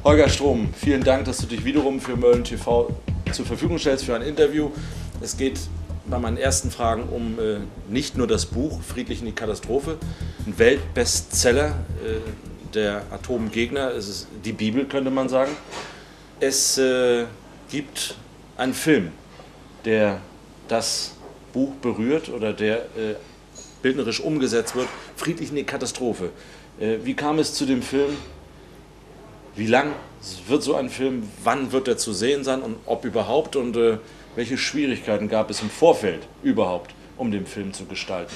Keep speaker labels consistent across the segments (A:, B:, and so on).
A: Holger Strom, vielen Dank, dass du dich wiederum für Mölln TV zur Verfügung stellst für ein Interview. Es geht bei meinen ersten Fragen um nicht nur das Buch Friedlich in die Katastrophe, ein Weltbestseller, der Atomgegner, es ist die Bibel, könnte man sagen. Es gibt einen Film, der das Buch berührt oder der bildnerisch umgesetzt wird, Friedlich in die Katastrophe. Wie kam es zu dem Film? Wie lang wird so ein Film? Wann wird er zu sehen sein und ob überhaupt? Und welche Schwierigkeiten gab es im Vorfeld überhaupt, um den Film zu gestalten?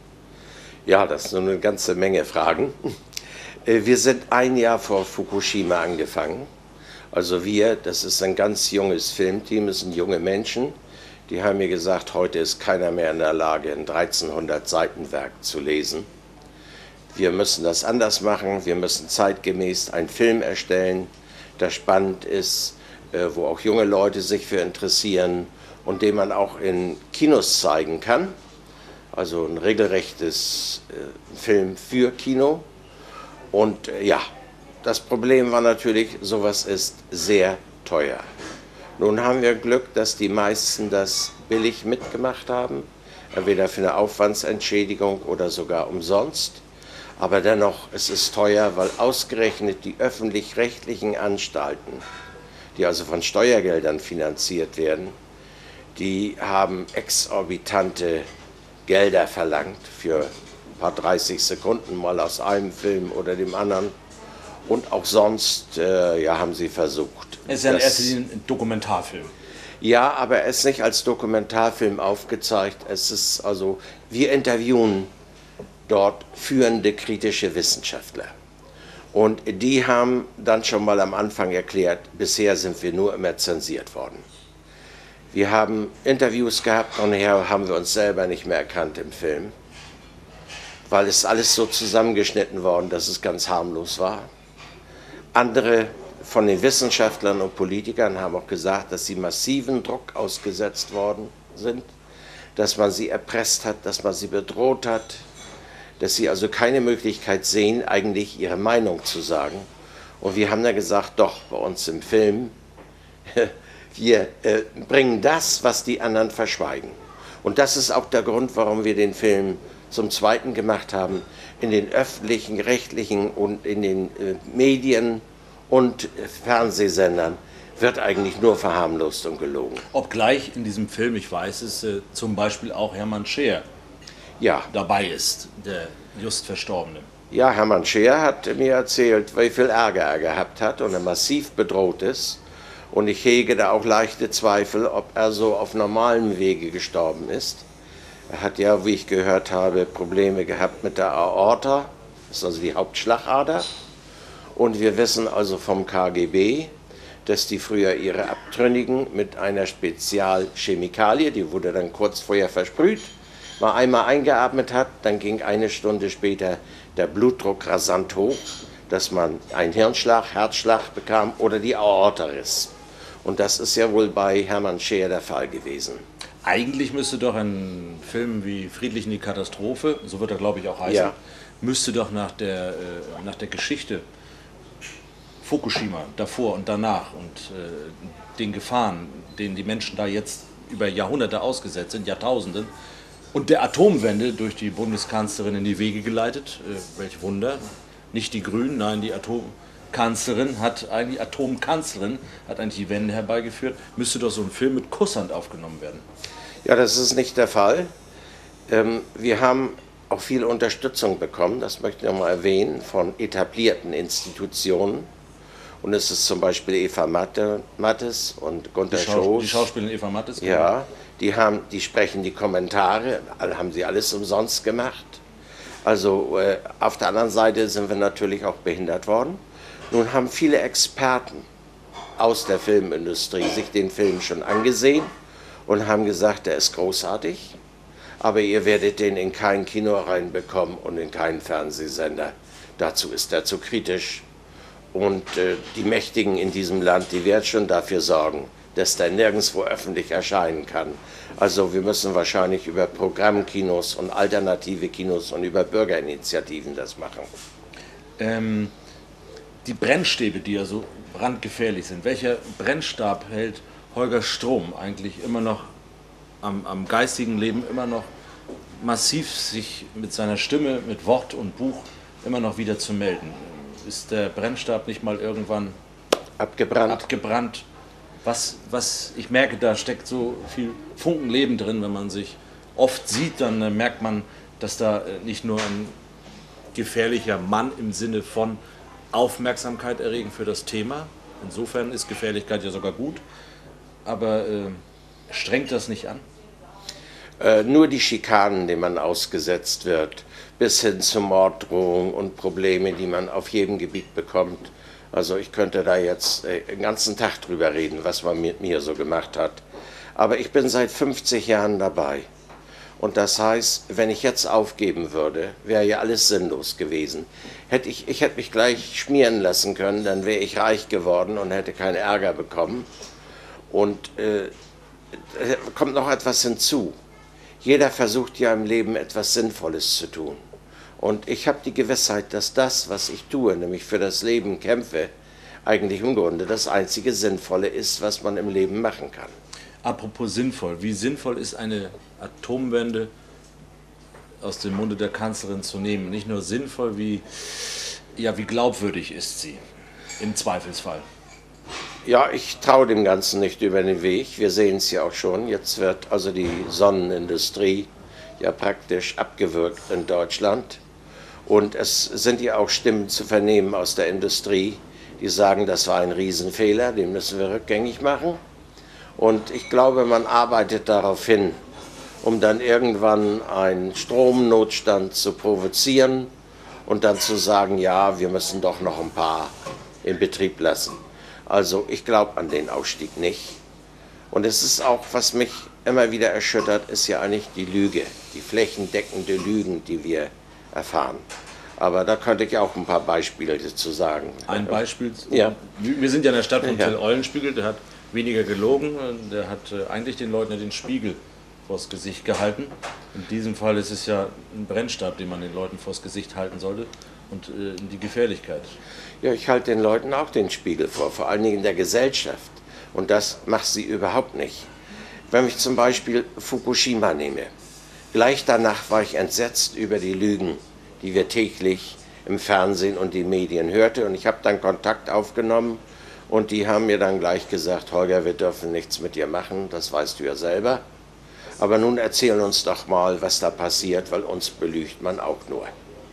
B: Ja, das ist eine ganze Menge Fragen. Wir sind ein Jahr vor Fukushima angefangen. Also das ist ein ganz junges Filmteam, es sind junge Menschen. Die haben mir gesagt, heute ist keiner mehr in der Lage, ein 1300 Seiten Werk zu lesen. Wir müssen das anders machen, wir müssen zeitgemäß einen Film erstellen, der spannend ist, wo auch junge Leute sich für interessieren und den man auch in Kinos zeigen kann. Also ein regelrechtes Film für Kino. Und ja, das Problem war natürlich, sowas ist sehr teuer. Nun haben wir Glück, dass die meisten das billig mitgemacht haben, entweder für eine Aufwandsentschädigung oder sogar umsonst. Aber dennoch, es ist teuer, weil ausgerechnet die öffentlich-rechtlichen Anstalten, die also von Steuergeldern finanziert werden, die haben exorbitante Gelder verlangt für ein paar 30 Sekunden mal aus einem Film oder dem anderen. Und auch sonst ja, haben sie versucht.
A: Es ist ja in erster Linie ein Dokumentarfilm.
B: Ja, aber er ist nicht als Dokumentarfilm aufgezeigt. Es ist also, wir interviewen dort führende kritische Wissenschaftler. Und die haben dann schon mal am Anfang erklärt, bisher sind wir nur immer zensiert worden. Wir haben Interviews gehabt und nachher haben wir uns selber nicht mehr erkannt im Film, weil es alles so zusammengeschnitten worden, dass es ganz harmlos war. Andere von den Wissenschaftlern und Politikern haben auch gesagt, dass sie massiven Druck ausgesetzt worden sind, dass man sie erpresst hat, dass man sie bedroht hat, dass sie also keine Möglichkeit sehen, eigentlich ihre Meinung zu sagen. Und wir haben dann gesagt, doch, bei uns im Film, wir bringen das, was die anderen verschweigen. Und das ist auch der Grund, warum wir den Film zum zweiten gemacht haben. In den öffentlichen, rechtlichen und in den Medien und Fernsehsendern wird eigentlich nur verharmlost und gelogen.
A: Obgleich in diesem Film, ich weiß es, zum Beispiel auch Hermann Scheer dabei ist, der just Verstorbene.
B: Ja, Hermann Scheer hat mir erzählt, wie viel Ärger er gehabt hat und er massiv bedroht ist. Und ich hege da auch leichte Zweifel, ob er so auf normalem Wege gestorben ist. Er hat ja, wie ich gehört habe, Probleme gehabt mit der Aorta, das ist also die Hauptschlagader. Und wir wissen also vom KGB, dass die früher ihre Abtrünnigen mit einer Spezialchemikalie, die wurde dann kurz vorher versprüht, mal einmal eingeatmet hat, dann ging eine Stunde später der Blutdruck rasant hoch, dass man einen Hirnschlag, Herzschlag bekam oder die Aorta riss. Und das ist ja wohl bei Hermann Scheer der Fall gewesen.
A: Eigentlich müsste doch ein Film wie Friedlich in die Katastrophe, so wird er glaube ich auch heißen, müsste doch nach der Geschichte Fukushima davor und danach und den Gefahren, denen die Menschen da jetzt über Jahrhunderte ausgesetzt sind, Jahrtausenden, und der Atomwende durch die Bundeskanzlerin in die Wege geleitet, welch Wunder, nicht die Grünen, nein, die Atomkanzlerin hat eigentlich die Wende herbeigeführt, müsste doch so ein Film mit Kusshand aufgenommen werden.
B: Ja, das ist nicht der Fall. Wir haben auch viel Unterstützung bekommen, das möchte ich noch mal erwähnen, von etablierten Institutionen. Und es ist zum Beispiel Eva Mattes und Gunter Schoß.
A: Die Schauspielerin Eva Mattes?
B: Ja, die sprechen die Kommentare, haben sie alles umsonst gemacht. Also auf der anderen Seite sind wir natürlich auch behindert worden. Nun haben viele Experten aus der Filmindustrie sich den Film schon angesehen und haben gesagt, der ist großartig, aber ihr werdet den in kein Kino reinbekommen und in keinen Fernsehsender. Dazu ist er zu kritisch. Und die Mächtigen in diesem Land, die werden schon dafür sorgen, dass der nirgendwo öffentlich erscheinen kann. Also wir müssen wahrscheinlich über Programmkinos und alternative Kinos und über Bürgerinitiativen das machen.
A: die Brennstäbe, die ja so brandgefährlich sind, welcher Brennstab hält Holger Strom eigentlich immer noch am geistigen Leben immer noch massiv sich mit seiner Stimme, mit Wort und Buch immer noch wieder zu melden? Ist der Brennstab nicht mal irgendwann abgebrannt? Ich merke, da steckt so viel Funkenleben drin, wenn man sich oft sieht, dann merkt man, dass da nicht nur ein gefährlicher Mann im Sinne von Aufmerksamkeit erregen für das Thema, insofern ist Gefährlichkeit ja sogar gut, aber strengt das nicht an?
B: Nur die Schikanen, denen man ausgesetzt wird, bis hin zu Morddrohungen und Probleme, die man auf jedem Gebiet bekommt. Also ich könnte da jetzt den ganzen Tag drüber reden, was man mit mir so gemacht hat. Aber ich bin seit 50 Jahren dabei. Und das heißt, wenn ich jetzt aufgeben würde, wäre ja alles sinnlos gewesen. Ich hätte mich gleich schmieren lassen können, dann wäre ich reich geworden und hätte keinen Ärger bekommen. Und kommt noch etwas hinzu. Jeder versucht ja im Leben etwas Sinnvolles zu tun. Und ich habe die Gewissheit, dass das, was ich tue, nämlich für das Leben kämpfe, eigentlich im Grunde das einzige Sinnvolle ist, was man im Leben machen kann.
A: Apropos sinnvoll, wie sinnvoll ist eine Atomwende aus dem Munde der Kanzlerin zu nehmen? Nicht nur sinnvoll, wie glaubwürdig ist sie im Zweifelsfall?
B: Ja, ich traue dem Ganzen nicht über den Weg. Wir sehen es ja auch schon. Jetzt wird also die Sonnenindustrie ja praktisch abgewürgt in Deutschland. Und es sind ja auch Stimmen zu vernehmen aus der Industrie, die sagen, das war ein Riesenfehler, den müssen wir rückgängig machen. Und ich glaube, man arbeitet darauf hin, um dann irgendwann einen Stromnotstand zu provozieren und dann zu sagen, ja, wir müssen doch noch ein paar in Betrieb lassen. Also ich glaube an den Ausstieg nicht. Und es ist auch, was mich immer wieder erschüttert, ist ja eigentlich die Lüge, die flächendeckende Lügen, die wir erfahren. Aber da könnte ich auch ein paar Beispiele dazu sagen.
A: Ein Beispiel?
B: Ja.
A: Wir sind ja in der Stadt von Till Eulenspiegel, der hat weniger gelogen, der hat eigentlich den Leuten den Spiegel vors Gesicht gehalten. In diesem Fall ist es ja ein Brennstab, den man den Leuten vors Gesicht halten sollte und die Gefährlichkeit.
B: Ja, ich halte den Leuten auch den Spiegel vor allen Dingen in der Gesellschaft. Und das macht sie überhaupt nicht. Wenn ich zum Beispiel Fukushima nehme, gleich danach war ich entsetzt über die Lügen, die wir täglich im Fernsehen und den Medien hörten. Und ich habe dann Kontakt aufgenommen und die haben mir dann gleich gesagt, Holger, wir dürfen nichts mit dir machen, das weißt du ja selber. Aber nun erzähl uns doch mal, was da passiert, weil uns belügt man auch nur.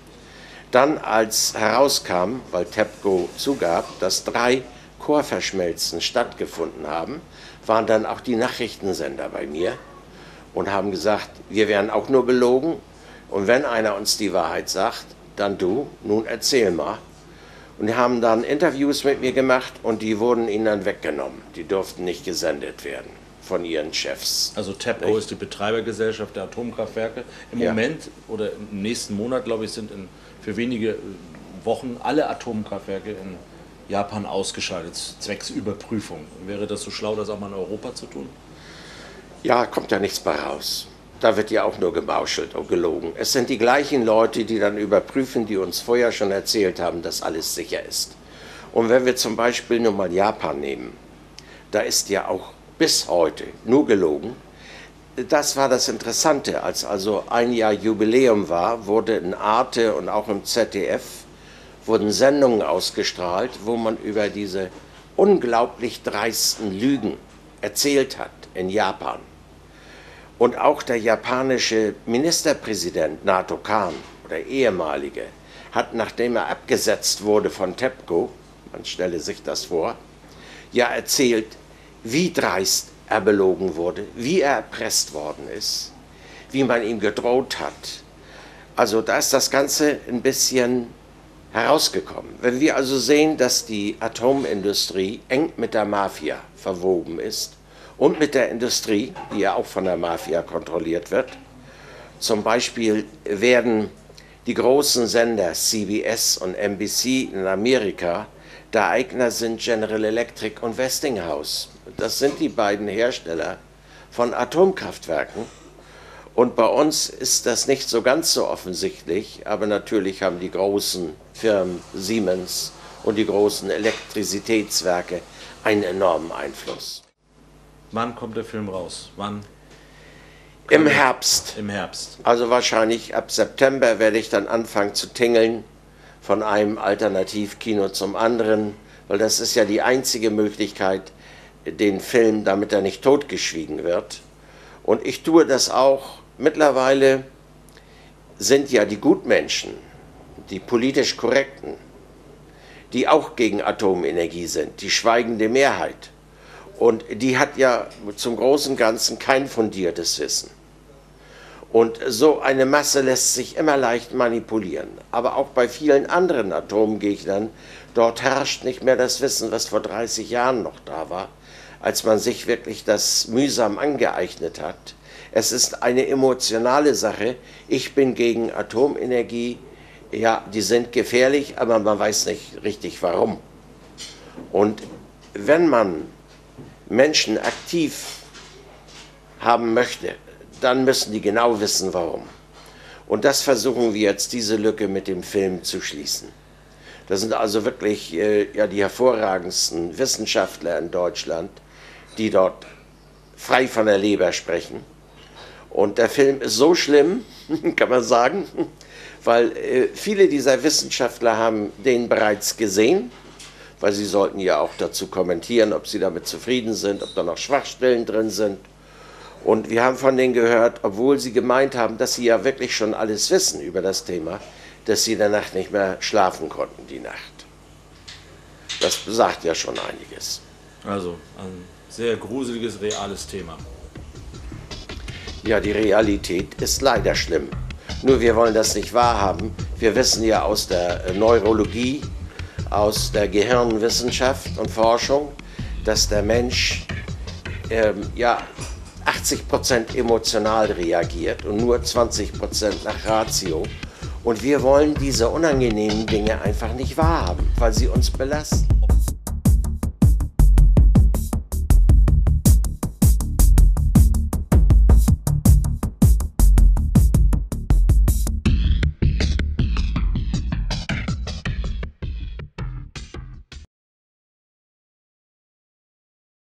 B: Dann, als herauskam, weil TEPCO zugab, dass 3 Chorverschmelzen stattgefunden haben, waren dann auch die Nachrichtensender bei mir und haben gesagt, wir werden auch nur belogen und wenn einer uns die Wahrheit sagt, dann du, nun erzähl mal. Und die haben dann Interviews mit mir gemacht und die wurden ihnen dann weggenommen. Die durften nicht gesendet werden von ihren Chefs.
A: Also TEPCO ist die Betreibergesellschaft der Atomkraftwerke. Im Moment oder im nächsten Monat, glaube ich, sind für wenige Wochen alle Atomkraftwerke in Japan ausgeschaltet, zwecks Überprüfung. Wäre das so schlau, das auch mal in Europa zu tun?
B: Ja, kommt ja nichts bei raus. Da wird ja auch nur gemauschelt und gelogen. Es sind die gleichen Leute, die dann überprüfen, die uns vorher schon erzählt haben, dass alles sicher ist. Und wenn wir zum Beispiel nur mal Japan nehmen, da ist ja auch bis heute nur gelogen. Das war das Interessante, als also ein Jahr Jubiläum war, wurde in Arte und auch im ZDF wurden Sendungen ausgestrahlt, wo man über diese unglaublich dreisten Lügen erzählt hat in Japan. Und auch der japanische Ministerpräsident Nato Kan, oder ehemalige, hat, nachdem er abgesetzt wurde von TEPCO, man stelle sich das vor, ja erzählt, wie dreist er belogen wurde, wie er erpresst worden ist, wie man ihm gedroht hat. Also da ist das Ganze ein bisschen herausgekommen. Wenn wir also sehen, dass die Atomindustrie eng mit der Mafia verwoben ist und mit der Industrie, die ja auch von der Mafia kontrolliert wird, zum Beispiel werden die großen Sender CBS und NBC in Amerika, der Eigner sind General Electric und Westinghouse. Das sind die beiden Hersteller von Atomkraftwerken. Und bei uns ist das nicht so ganz so offensichtlich, aber natürlich haben die großen Firmen Siemens und die großen Elektrizitätswerke einen enormen Einfluss.
A: Wann kommt der Film raus? Wann?
B: Im Herbst.
A: Im Herbst.
B: Also wahrscheinlich ab September werde ich dann anfangen zu tingeln von einem Alternativkino zum anderen, weil das ist ja die einzige Möglichkeit, den Film, damit er nicht totgeschwiegen wird. Und ich tue das auch. Mittlerweile sind ja die Gutmenschen, die politisch Korrekten, die auch gegen Atomenergie sind, die schweigende Mehrheit. Und die hat ja zum großen und Ganzen kein fundiertes Wissen. Und so eine Masse lässt sich immer leicht manipulieren. Aber auch bei vielen anderen Atomgegnern, dort herrscht nicht mehr das Wissen, was vor 30 Jahren noch da war, als man sich wirklich das mühsam angeeignet hat. Es ist eine emotionale Sache. Ich bin gegen Atomenergie. Ja, die sind gefährlich, aber man weiß nicht richtig warum. Und wenn man Menschen aktiv haben möchte, dann müssen die genau wissen, warum. Und das versuchen wir jetzt, diese Lücke mit dem Film zu schließen. Das sind also wirklich ja, die hervorragendsten Wissenschaftler in Deutschland, die dort frei von der Leber sprechen. Und der Film ist so schlimm, kann man sagen, weil viele dieser Wissenschaftler haben den bereits gesehen, weil sie sollten ja auch dazu kommentieren, ob sie damit zufrieden sind, ob da noch Schwachstellen drin sind. Und wir haben von denen gehört, obwohl sie gemeint haben, dass sie ja wirklich schon alles wissen über das Thema, dass sie in der Nacht nicht mehr schlafen konnten, die Nacht. Das sagt ja schon einiges.
A: Also ein sehr gruseliges, reales Thema.
B: Ja, die Realität ist leider schlimm. Nur wir wollen das nicht wahrhaben. Wir wissen ja aus der Neurologie, aus der Gehirnwissenschaft und Forschung, dass der Mensch ja, 80% emotional reagiert und nur 20% nach Ratio. Und wir wollen diese unangenehmen Dinge einfach nicht wahrhaben, weil sie uns belasten.